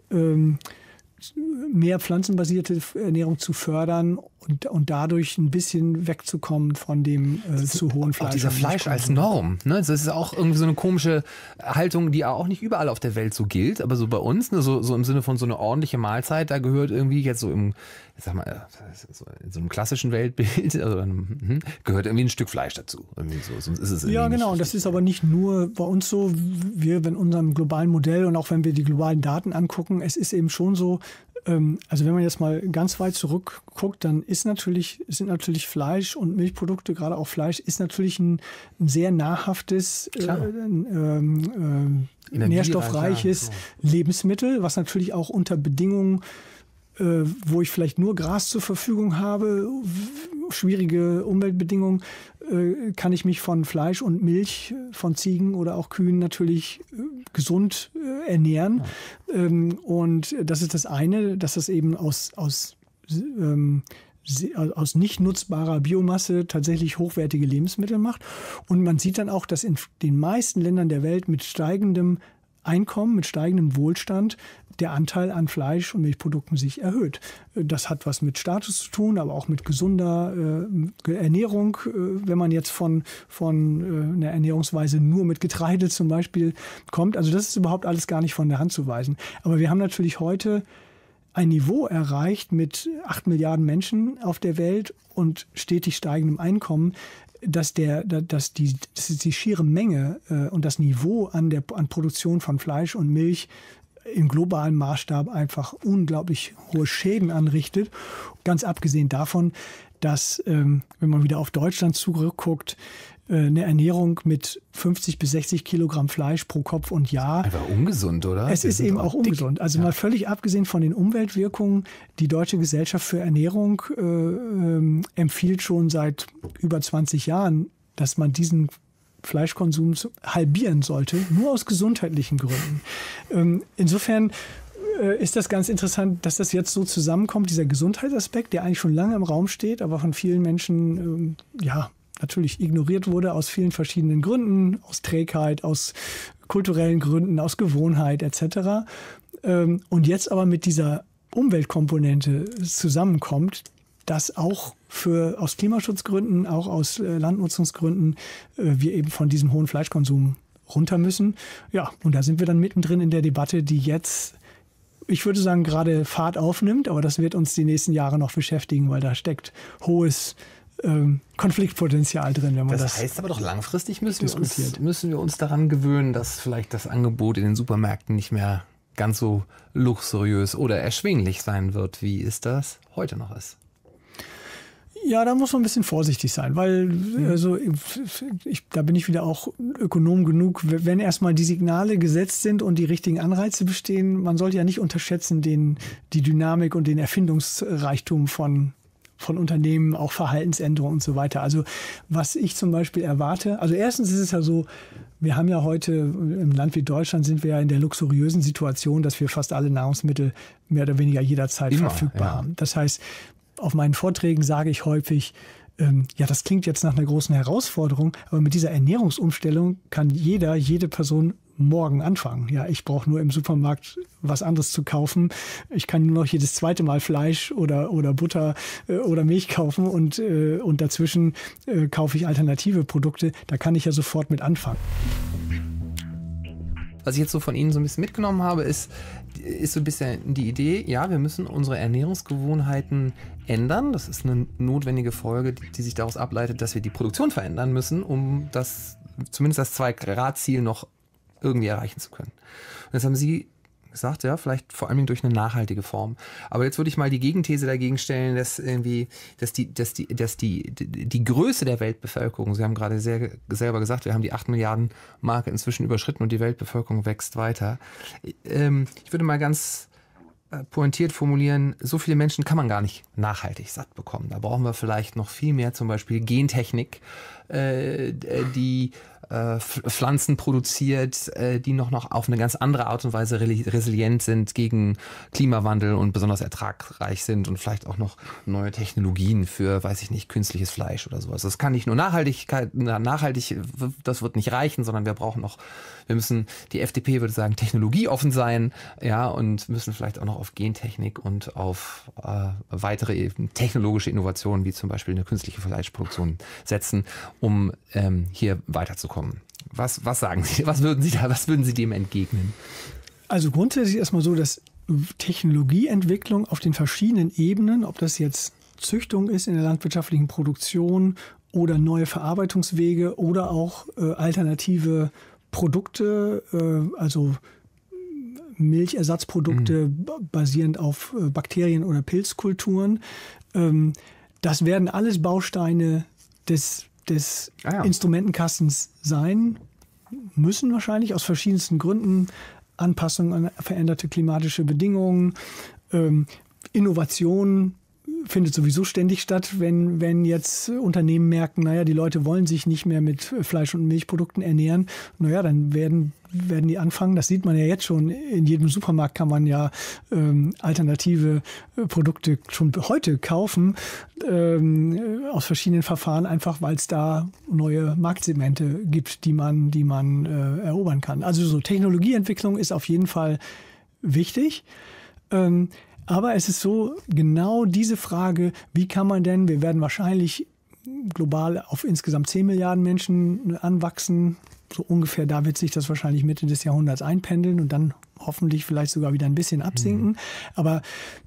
mehr pflanzenbasierte Ernährung zu fördern und dadurch ein bisschen wegzukommen von dem zu hohen Fleisch. Auch dieser Fleisch als Norm, ne? Das ist auch irgendwie so eine komische Haltung, die auch nicht überall auf der Welt so gilt, aber so bei uns, ne, so im Sinne von so eine ordentliche Mahlzeit, da gehört irgendwie jetzt so in so einem klassischen Weltbild, also, gehört irgendwie ein Stück Fleisch dazu. Irgendwie so, sonst ist es irgendwie ja, genau. Nicht. Und das ist aber nicht nur bei uns so. Wir, in unserem globalen Modell und auch wenn wir die globalen Daten angucken, es ist eben schon so, also wenn man jetzt mal ganz weit zurückguckt, dann sind natürlich Fleisch und Milchprodukte, gerade auch Fleisch, ist natürlich ein sehr nahrhaftes, nährstoffreiches Lebensmittel, was natürlich auch unter Bedingungen, wo ich vielleicht nur Gras zur Verfügung habe, schwierige Umweltbedingungen, kann ich mich von Fleisch und Milch von Ziegen oder auch Kühen natürlich gesund ernähren. Ja. Und das ist das eine, dass das eben aus nicht nutzbarer Biomasse tatsächlich hochwertige Lebensmittel macht. Und man sieht dann auch, dass in den meisten Ländern der Welt mit steigendem Einkommen, mit steigendem Wohlstand der Anteil an Fleisch- und Milchprodukten sich erhöht. Das hat was mit Status zu tun, aber auch mit gesunder Ernährung. Wenn man jetzt von einer Ernährungsweise nur mit Getreide zum Beispiel kommt. Also das ist überhaupt alles gar nicht von der Hand zu weisen. Aber wir haben natürlich heute ein Niveau erreicht mit 8 Milliarden Menschen auf der Welt und stetig steigendem Einkommen, dass die schiere Menge und das Niveau an Produktion von Fleisch und Milch im globalen Maßstab einfach unglaublich hohe Schäden anrichtet. Ganz abgesehen davon, dass, wenn man wieder auf Deutschland zurückguckt, eine Ernährung mit 50 bis 60 Kilogramm Fleisch pro Kopf und Jahr. Einfach ungesund, oder? Es ist eben auch ungesund. Also mal völlig abgesehen von den Umweltwirkungen, die Deutsche Gesellschaft für Ernährung empfiehlt schon seit über 20 Jahren, dass man diesen Fleischkonsum halbieren sollte, nur aus gesundheitlichen Gründen. Insofern ist das ganz interessant, dass das jetzt so zusammenkommt, dieser Gesundheitsaspekt, der eigentlich schon lange im Raum steht, aber von vielen Menschen natürlich ignoriert wurde, aus vielen verschiedenen Gründen, aus Trägheit, aus kulturellen Gründen, aus Gewohnheit etc. Und jetzt aber mit dieser Umweltkomponente zusammenkommt, dass auch aus Klimaschutzgründen, auch aus Landnutzungsgründen wir eben von diesem hohen Fleischkonsum runter müssen. Ja, und da sind wir dann mittendrin in der Debatte, die jetzt, ich würde sagen, gerade Fahrt aufnimmt, aber das wird uns die nächsten Jahre noch beschäftigen, weil da steckt hohes Konfliktpotenzial drin, wenn man das heißt aber doch, langfristig müssen wir uns daran gewöhnen, dass vielleicht das Angebot in den Supermärkten nicht mehr ganz so luxuriös oder erschwinglich sein wird, wie es das heute noch ist. Ja, da muss man ein bisschen vorsichtig sein, weil da bin ich wieder auch Ökonom genug, wenn erstmal die Signale gesetzt sind und die richtigen Anreize bestehen, man sollte ja nicht unterschätzen die Dynamik und den Erfindungsreichtum von Unternehmen, auch Verhaltensänderungen und so weiter. Also was ich zum Beispiel erwarte, also erstens ist es ja so, wir haben ja heute im Land wie Deutschland sind wir ja in der luxuriösen Situation, dass wir fast alle Nahrungsmittel mehr oder weniger jederzeit verfügbar haben. Das heißt, auf meinen Vorträgen sage ich häufig, das klingt jetzt nach einer großen Herausforderung, aber mit dieser Ernährungsumstellung kann jede Person morgen anfangen. Ja, ich brauche nur im Supermarkt was anderes zu kaufen. Ich kann nur noch jedes zweite Mal Fleisch oder Butter oder Milch kaufen und dazwischen kaufe ich alternative Produkte. Da kann ich ja sofort mit anfangen. Was ich jetzt so von Ihnen so ein bisschen mitgenommen habe, ist so ein bisschen die Idee, ja, wir müssen unsere Ernährungsgewohnheiten ändern. Das ist eine notwendige Folge, die sich daraus ableitet, dass wir die Produktion verändern müssen, um zumindest das 2-Grad-Ziel noch irgendwie erreichen zu können. Und jetzt haben Sie gesagt, ja, vielleicht vor allem durch eine nachhaltige Form. Aber jetzt würde ich mal die Gegenthese dagegen stellen, dass die Größe der Weltbevölkerung, Sie haben gerade selber gesagt, wir haben die 8 Milliarden Marke inzwischen überschritten und die Weltbevölkerung wächst weiter. Ich würde mal ganz pointiert formulieren, so viele Menschen kann man gar nicht nachhaltig satt bekommen. Da brauchen wir vielleicht noch viel mehr, zum Beispiel Gentechnik, die Pflanzen produziert, die noch auf eine ganz andere Art und Weise resilient sind gegen Klimawandel und besonders ertragreich sind und vielleicht auch noch neue Technologien für, weiß ich nicht, künstliches Fleisch oder sowas. Das kann nicht nur nachhaltig, das wird nicht reichen, sondern die FDP würde sagen, technologieoffen sein, ja, und müssen vielleicht auch noch auf Gentechnik und auf weitere technologische Innovationen, wie zum Beispiel eine künstliche Fleischproduktion setzen, um hier weiterzukommen. Was sagen Sie? Was würden Sie dem entgegnen? Also grundsätzlich erstmal so, dass Technologieentwicklung auf den verschiedenen Ebenen, ob das jetzt Züchtung ist in der landwirtschaftlichen Produktion oder neue Verarbeitungswege oder auch alternative Produkte, also Milchersatzprodukte basierend auf Bakterien- oder Pilzkulturen, das werden alles Bausteine des Instrumentenkastens sein müssen, wahrscheinlich aus verschiedensten Gründen. Anpassung an veränderte klimatische Bedingungen, Innovation findet sowieso ständig statt, wenn jetzt Unternehmen merken, die Leute wollen sich nicht mehr mit Fleisch- und Milchprodukten ernähren, dann werden die anfangen. Das sieht man ja jetzt schon. In jedem Supermarkt kann man ja alternative Produkte schon heute kaufen, aus verschiedenen Verfahren, einfach weil es da neue Marktsegmente gibt, die man erobern kann. Also so Technologieentwicklung ist auf jeden Fall wichtig. Aber es ist so, genau diese Frage, wie kann man denn, wir werden wahrscheinlich global auf insgesamt 10 Milliarden Menschen anwachsen, so ungefähr, da wird sich das wahrscheinlich Mitte des Jahrhunderts einpendeln und dann hoffentlich vielleicht sogar wieder ein bisschen absinken. Aber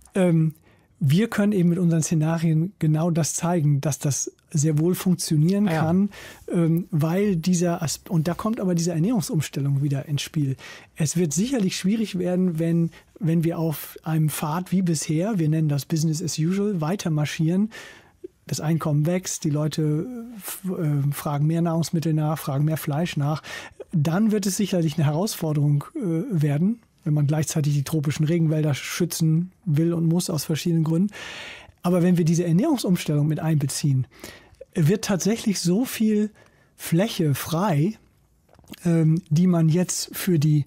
wir können eben mit unseren Szenarien genau das zeigen, dass das sehr wohl funktionieren kann, weil und da kommt aber diese Ernährungsumstellung wieder ins Spiel. Es wird sicherlich schwierig werden, wenn wir auf einem Pfad wie bisher, wir nennen das Business as usual, weiter marschieren. Das Einkommen wächst, die Leute fragen mehr Nahrungsmittel nach, fragen mehr Fleisch nach. Dann wird es sicherlich eine Herausforderung werden, wenn man gleichzeitig die tropischen Regenwälder schützen will und muss aus verschiedenen Gründen. Aber wenn wir diese Ernährungsumstellung mit einbeziehen, wird tatsächlich so viel Fläche frei, die man jetzt für die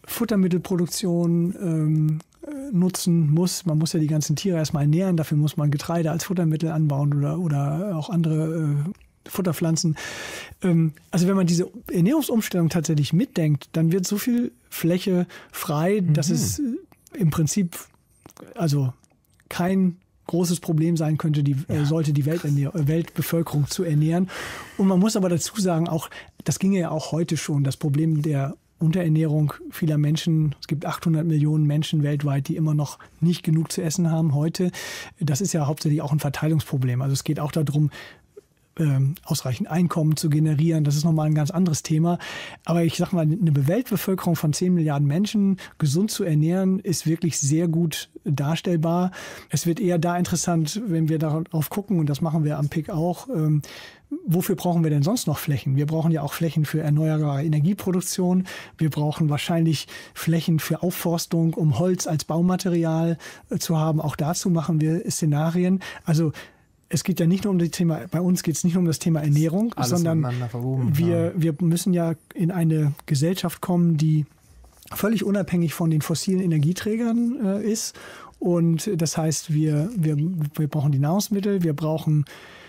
Futtermittelproduktion nutzen muss. Man muss ja die ganzen Tiere erstmal ernähren, dafür muss man Getreide als Futtermittel anbauen oder auch andere Futterpflanzen. Also wenn man diese Ernährungsumstellung tatsächlich mitdenkt, dann wird so viel Fläche frei, dass es im Prinzip also kein großes Problem sein könnte, sollte die Weltbevölkerung zu ernähren. Und man muss aber dazu sagen, auch das ginge ja auch heute schon, das Problem der Unterernährung vieler Menschen. Es gibt 800 Millionen Menschen weltweit, die immer noch nicht genug zu essen haben heute. Das ist ja hauptsächlich auch ein Verteilungsproblem. Also es geht auch darum, ausreichend Einkommen zu generieren. Das ist nochmal ein ganz anderes Thema. Aber ich sag mal, eine Weltbevölkerung von 10 Milliarden Menschen gesund zu ernähren, ist wirklich sehr gut darstellbar. Es wird eher da interessant, wenn wir darauf gucken, und das machen wir am PIC auch, wofür brauchen wir denn sonst noch Flächen? Wir brauchen ja auch Flächen für erneuerbare Energieproduktion. Wir brauchen wahrscheinlich Flächen für Aufforstung, um Holz als Baumaterial zu haben. Auch dazu machen wir Szenarien. Also es geht ja nicht nur um das Thema, bei uns geht es nicht nur um das Thema Ernährung, sondern wir müssen ja in eine Gesellschaft kommen, die völlig unabhängig von den fossilen Energieträgern ist. Und das heißt, wir brauchen die Nahrungsmittel, wir brauchen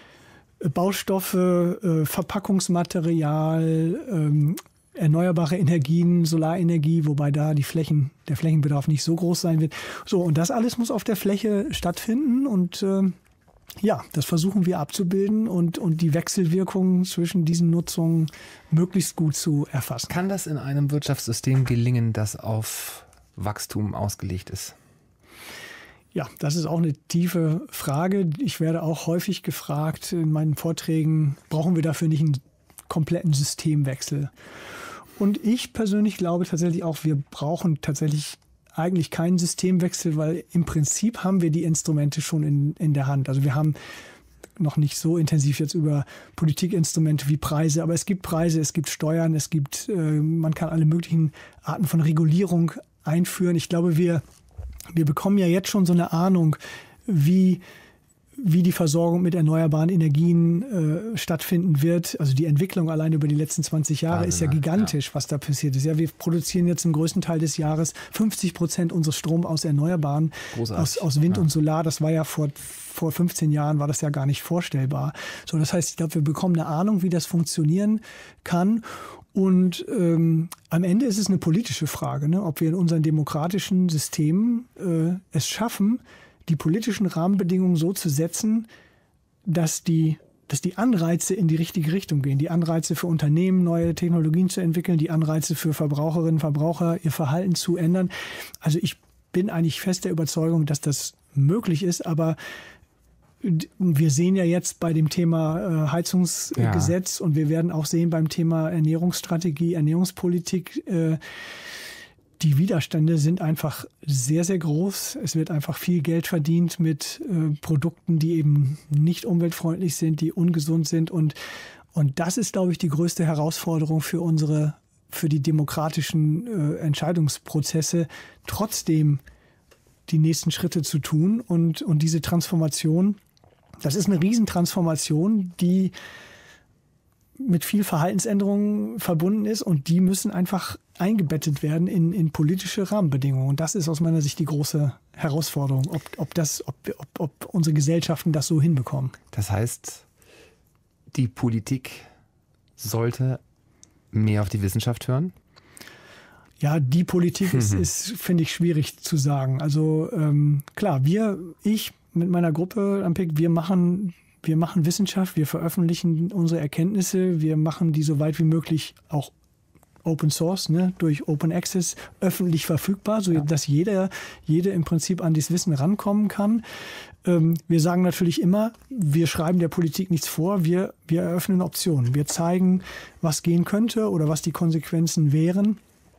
Baustoffe, Verpackungsmaterial, erneuerbare Energien, Solarenergie, wobei da der Flächenbedarf nicht so groß sein wird. So, und das alles muss auf der Fläche stattfinden und das versuchen wir abzubilden und die Wechselwirkungen zwischen diesen Nutzungen möglichst gut zu erfassen. Kann das in einem Wirtschaftssystem gelingen, das auf Wachstum ausgelegt ist? Ja, das ist auch eine tiefe Frage. Ich werde auch häufig gefragt in meinen Vorträgen, brauchen wir dafür nicht einen kompletten Systemwechsel? Und ich persönlich glaube tatsächlich auch, wir brauchen tatsächlich eigentlich keinen Systemwechsel, weil im Prinzip haben wir die Instrumente schon in der Hand. Also wir haben noch nicht so intensiv jetzt über Politikinstrumente wie Preise, aber es gibt Preise, es gibt Steuern, man kann alle möglichen Arten von Regulierung einführen. Ich glaube, wir bekommen ja jetzt schon so eine Ahnung, wie die Versorgung mit erneuerbaren Energien stattfinden wird. Also die Entwicklung allein über die letzten 20 Jahre ist ja gigantisch, was da passiert ist. Ja, wir produzieren jetzt im größten Teil des Jahres 50% unseres Stroms aus Erneuerbaren, aus Wind und Solar. Das war ja vor 15 Jahren war das ja gar nicht vorstellbar. So, das heißt, ich glaube, wir bekommen eine Ahnung, wie das funktionieren kann. Und am Ende ist es eine politische Frage, ne? Ob wir in unseren demokratischen Systemen es schaffen, die politischen Rahmenbedingungen so zu setzen, dass die Anreize in die richtige Richtung gehen. Die Anreize für Unternehmen, neue Technologien zu entwickeln, die Anreize für Verbraucherinnen und Verbraucher, ihr Verhalten zu ändern. Also ich bin eigentlich fest der Überzeugung, dass das möglich ist, aber wir sehen ja jetzt bei dem Thema Heizungsgesetz und wir werden auch sehen beim Thema Ernährungsstrategie, Ernährungspolitik, die Widerstände sind einfach sehr, sehr groß. Es wird einfach viel Geld verdient mit Produkten, die eben nicht umweltfreundlich sind, die ungesund sind. Und das ist, glaube ich, die größte Herausforderung für die demokratischen Entscheidungsprozesse, trotzdem die nächsten Schritte zu tun. Und diese Transformation, das ist eine Riesentransformation, die mit viel Verhaltensänderungen verbunden ist und die müssen einfach eingebettet werden in politische Rahmenbedingungen. Und das ist aus meiner Sicht die große Herausforderung, ob unsere Gesellschaften das so hinbekommen. Das heißt, die Politik sollte mehr auf die Wissenschaft hören? Ja, die Politik ist, finde ich, schwierig zu sagen. Also klar, ich mit meiner Gruppe am PIC, wir machen Wissenschaft, wir veröffentlichen unsere Erkenntnisse, wir machen die so weit wie möglich auch Open Source, ne, durch Open Access öffentlich verfügbar, so dass jede im Prinzip an dieses Wissen rankommen kann. Wir sagen natürlich immer, wir schreiben der Politik nichts vor, wir eröffnen Optionen. Wir zeigen, was gehen könnte oder was die Konsequenzen wären.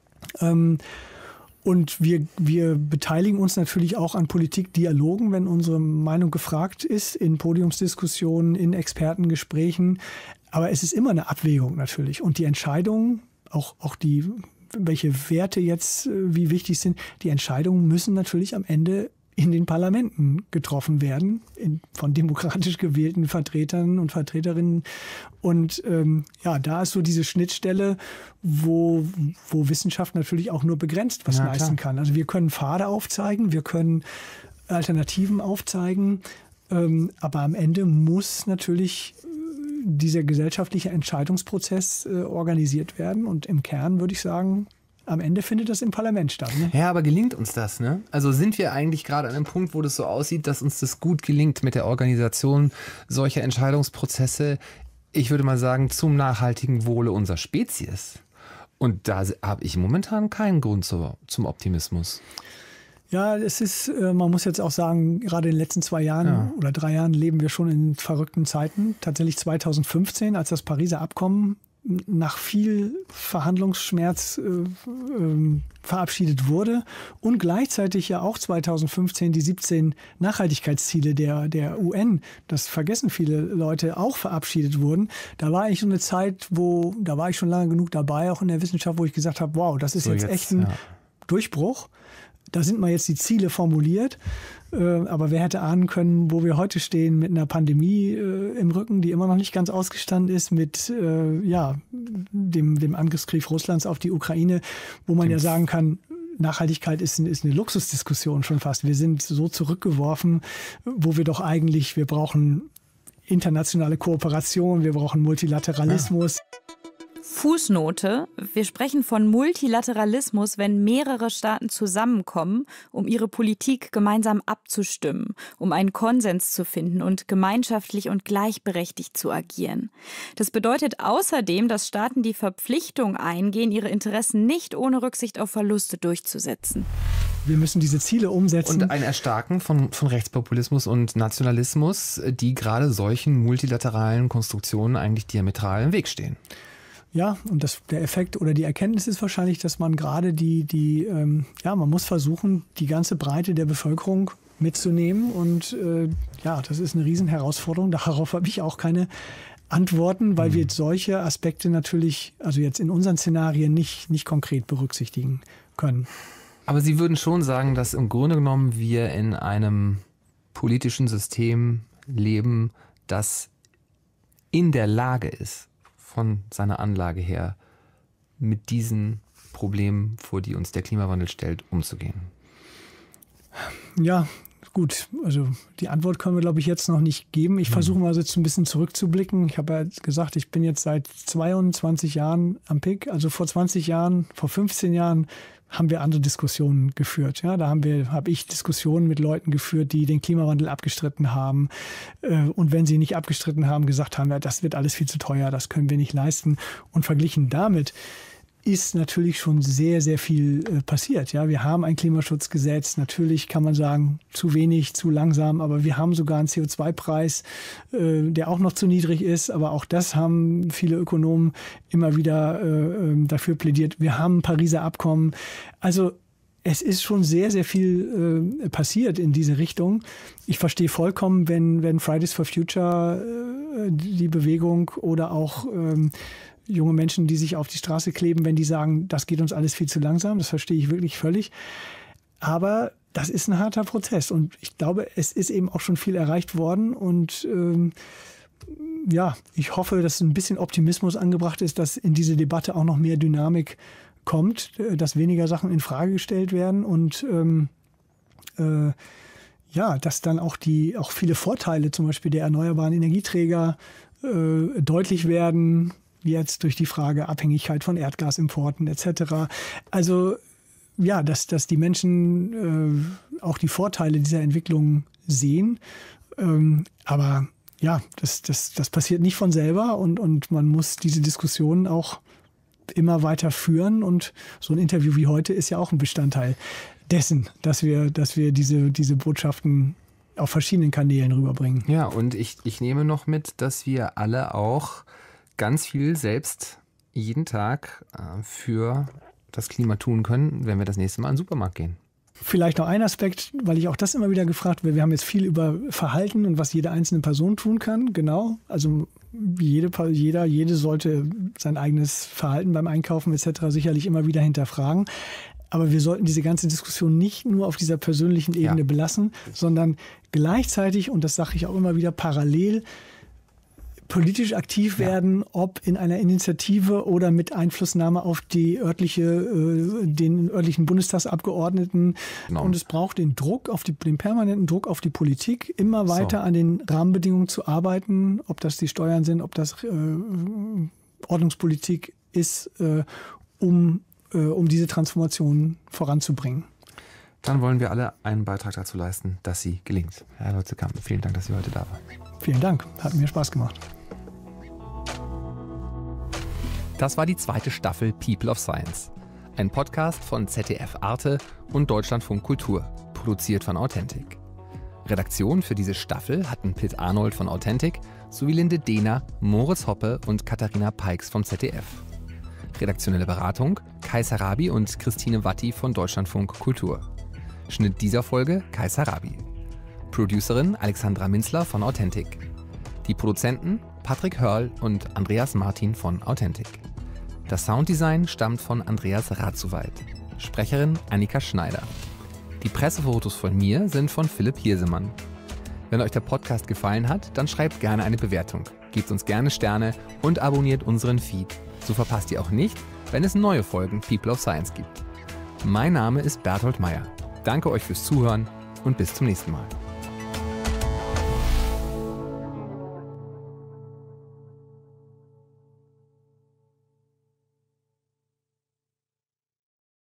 Und wir beteiligen uns natürlich auch an Politikdialogen, wenn unsere Meinung gefragt ist, in Podiumsdiskussionen, in Expertengesprächen. Aber es ist immer eine Abwägung natürlich. Und die Entscheidungen, auch welche Werte jetzt wie wichtig sind, die Entscheidungen müssen natürlich am Ende in den Parlamenten getroffen werden, von demokratisch gewählten Vertretern und Vertreterinnen. Und da ist so diese Schnittstelle, wo Wissenschaft natürlich auch nur begrenzt was leisten kann. Also wir können Pfade aufzeigen, wir können Alternativen aufzeigen, aber am Ende muss natürlich dieser gesellschaftliche Entscheidungsprozess organisiert werden. Und im Kern würde ich sagen, am Ende findet das im Parlament statt. Ne? Ja, aber gelingt uns das? Ne? Also sind wir eigentlich gerade an einem Punkt, wo das so aussieht, dass uns das gut gelingt mit der Organisation solcher Entscheidungsprozesse, ich würde mal sagen, zum nachhaltigen Wohle unserer Spezies? Und da habe ich momentan keinen Grund zum Optimismus. Ja, es ist, man muss jetzt auch sagen, gerade in den letzten 2 Jahren oder 3 Jahren leben wir schon in verrückten Zeiten. Tatsächlich 2015, als das Pariser Abkommen nach viel Verhandlungsschmerz verabschiedet wurde und gleichzeitig ja auch 2015 die 17 Nachhaltigkeitsziele der UN, das vergessen viele Leute, auch verabschiedet wurden. Da war eigentlich so eine Zeit, da war ich schon lange genug dabei, auch in der Wissenschaft, wo ich gesagt habe, wow, das ist so jetzt echt ein Durchbruch. Da sind mal jetzt die Ziele formuliert. Aber wer hätte ahnen können, wo wir heute stehen mit einer Pandemie im Rücken, die immer noch nicht ganz ausgestanden ist, mit dem Angriffskrieg Russlands auf die Ukraine, wo man ja sagen kann, Nachhaltigkeit ist eine Luxusdiskussion schon fast. Wir sind so zurückgeworfen, wo wir brauchen internationale Kooperation, wir brauchen Multilateralismus. Fußnote: Wir sprechen von Multilateralismus, wenn mehrere Staaten zusammenkommen, um ihre Politik gemeinsam abzustimmen, um einen Konsens zu finden und gemeinschaftlich und gleichberechtigt zu agieren. Das bedeutet außerdem, dass Staaten die Verpflichtung eingehen, ihre Interessen nicht ohne Rücksicht auf Verluste durchzusetzen. Wir müssen diese Ziele umsetzen. Und ein Erstarken von Rechtspopulismus und Nationalismus, die gerade solchen multilateralen Konstruktionen eigentlich diametral im Weg stehen. Ja, und der Effekt oder die Erkenntnis ist wahrscheinlich, dass man gerade man muss versuchen, die ganze Breite der Bevölkerung mitzunehmen. Und das ist eine Riesenherausforderung. Darauf habe ich auch keine Antworten, weil wir solche Aspekte natürlich, also jetzt in unseren Szenarien nicht konkret berücksichtigen können. Aber Sie würden schon sagen, dass im Grunde genommen wir in einem politischen System leben, das in der Lage ist, von seiner Anlage her, mit diesen Problemen, vor die uns der Klimawandel stellt, umzugehen? Ja, gut. Also die Antwort können wir, glaube ich, jetzt noch nicht geben. Ich versuche mal jetzt ein bisschen zurückzublicken. Ich habe ja gesagt, ich bin jetzt seit 22 Jahren am PIC. Also vor 20 Jahren, vor 15 Jahren haben wir andere Diskussionen geführt. Ja, da habe ich Diskussionen mit Leuten geführt, die den Klimawandel abgestritten haben. Und wenn sie nicht abgestritten haben, gesagt haben, ja, das wird alles viel zu teuer, das können wir nicht leisten. Und verglichen damit ist natürlich schon sehr, sehr viel passiert. Ja, wir haben ein Klimaschutzgesetz. Natürlich kann man sagen, zu wenig, zu langsam. Aber wir haben sogar einen CO2-Preis, der auch noch zu niedrig ist. Aber auch das haben viele Ökonomen immer wieder dafür plädiert. Wir haben ein Pariser Abkommen. Also es ist schon sehr, sehr viel passiert in diese Richtung. Ich verstehe vollkommen, wenn Fridays for Future die Bewegung oder auch junge Menschen, die sich auf die Straße kleben, wenn die sagen, das geht uns alles viel zu langsam. Das verstehe ich wirklich völlig. Aber das ist ein harter Prozess. Und ich glaube, es ist eben auch schon viel erreicht worden. Und ich hoffe, dass ein bisschen Optimismus angebracht ist, dass in diese Debatte auch noch mehr Dynamik kommt, dass weniger Sachen in Frage gestellt werden und dass dann auch viele Vorteile, zum Beispiel der erneuerbaren Energieträger, deutlich werden, jetzt durch die Frage Abhängigkeit von Erdgasimporten etc. Also ja, dass die Menschen auch die Vorteile dieser Entwicklung sehen. Aber ja, das passiert nicht von selber und man muss diese Diskussionen auch immer weiter führen. Und so ein Interview wie heute ist ja auch ein Bestandteil dessen, dass wir diese Botschaften auf verschiedenen Kanälen rüberbringen. Ja, und ich nehme noch mit, dass wir alle auch ganz viel selbst jeden Tag für das Klima tun können, wenn wir das nächste Mal in den Supermarkt gehen. Vielleicht noch ein Aspekt, weil ich auch das immer wieder gefragt werde. Wir haben jetzt viel über Verhalten und was jede einzelne Person tun kann. Genau. Also jede sollte sein eigenes Verhalten beim Einkaufen etc. sicherlich immer wieder hinterfragen. Aber wir sollten diese ganze Diskussion nicht nur auf dieser persönlichen Ebene belassen, sondern gleichzeitig, und das sage ich auch immer wieder, parallel politisch aktiv werden, ob in einer Initiative oder mit Einflussnahme auf den örtlichen Bundestagsabgeordneten. Genau. Und es braucht den permanenten Druck auf die Politik, immer weiter an den Rahmenbedingungen zu arbeiten, ob das die Steuern sind, ob das Ordnungspolitik ist, um diese Transformation voranzubringen. Dann wollen wir alle einen Beitrag dazu leisten, dass sie gelingt. Herr Lotze-Kampen, vielen Dank, dass Sie heute da waren. Vielen Dank, hat mir Spaß gemacht. Das war die 2. Staffel People of Science, ein Podcast von ZDF Arte und Deutschlandfunk Kultur. produziert von Authentic. Redaktion für diese Staffel hatten Pitt Arnold von Authentic sowie Linde Dehner, Moritz Hoppe und Katharina Peix vom ZDF. Redaktionelle Beratung Kai Sarabi und Christine Watti von Deutschlandfunk Kultur. Schnitt dieser Folge Kai Sarabi. Producerin Alexandra Minzler von Authentic. Die Produzenten Patrick Hörl und Andreas Martin von Authentic. Das Sounddesign stammt von Andreas Ratzuweit. Sprecherin Annika Schneider. Die Pressefotos von mir sind von Philipp Hirsemann. Wenn euch der Podcast gefallen hat, dann schreibt gerne eine Bewertung, gebt uns gerne Sterne und abonniert unseren Feed. So verpasst ihr auch nicht, wenn es neue Folgen People of Science gibt. Mein Name ist Berthold Meyer. Danke euch fürs Zuhören und bis zum nächsten Mal.